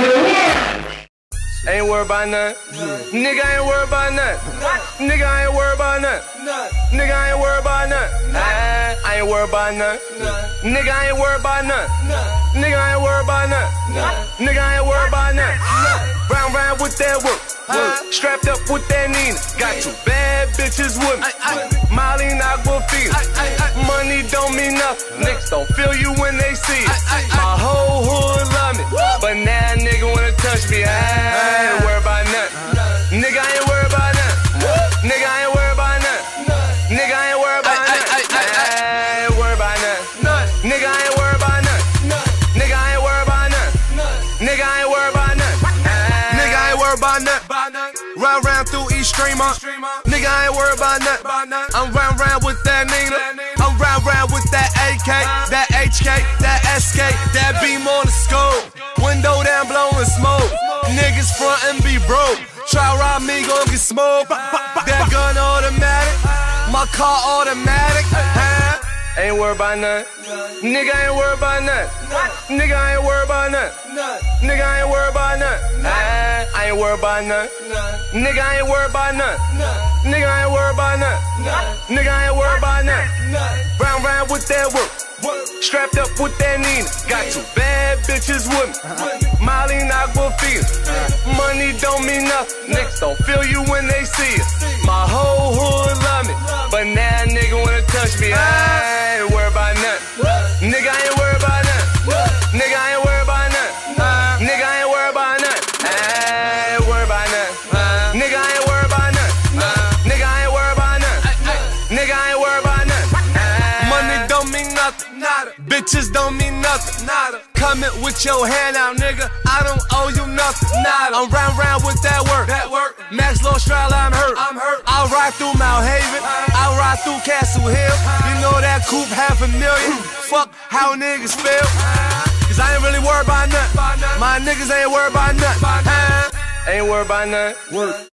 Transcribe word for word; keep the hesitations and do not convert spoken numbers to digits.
Ain't worried about nothing. Nigga ain't worried about nothing. Nigga ain't worried about nothing. Nigga ain't worried about nothing. I ain't worried about nothing. Nigga ain't worried about nothing. Nigga ain't worried about nothing. Nigga ain't worried about nothing. Round round with that work. Strapped up with that Nina. Got two bad bitches with me. Molly not will feel. Money don't mean nothing. Niggas don't feel you when they see it. My whole hood love me, but now nigga wanna touch me. I ain't worried about nothing. Nigga ain't worried about nothing. Nigga ain't worried about nothing. Nigga ain't worried about nothing. I ain't worried about nothing. Nigga ain't worried about nothing. Nigga ain't worried about nothing. Nigga ain't worried about nothing. Nigga ain't worried about nothing. Round round through each streamer. Nigga ain't worried about nothing. I'm round round with that Nina. I'm round round with that A K, that H K, that S K, that beam on the scope. Window down blowing smoke. Niggas front and be broke. Try rob me, gon' get smoked. That gun automatic, my car automatic. Huh? Ain't worried about nothing. Nigga ain't worried about nothing. Nigga ain't worried about nothing. Nigga ain't worried about nothing. I ain't worried about nothing. Nigga ain't worried about nothing. Nigga ain't worried about nothing. Nigga ain't worried about nothing. Round round with that work. Strapped up with that Nina. Got two bad bitches with me. Molly not will feel. Money don't mean nothing. Niggas don't feel you when they see it. My whole hood love me, but now nigga wanna touch me. I ain't worried about nothing. Nigga ain't worried about nothing. Nigga ain't worried about nothing. Nigga ain't worried about nothing. I ain't worried about nothing. Nigga ain't worried about nothing. Nigga ain't worried about nothing. Nigga ain't worried about nothing. Money don't mean nothing. Nada. Bitches don't mean nothing. Nada. Coming with your hand out, nigga. I don't owe you nothing. Nada. I'm round round with that work. That work. Max Low Stroud, I'm hurt. I'm hurt. I'll ride through Mount Haven. I'll ride through Castle Hill. You know that coupe half a million. Fuck how niggas feel. Cause I ain't really worried about nothing. My niggas ain't worried about nothing. Ain't worried about nothing. Work.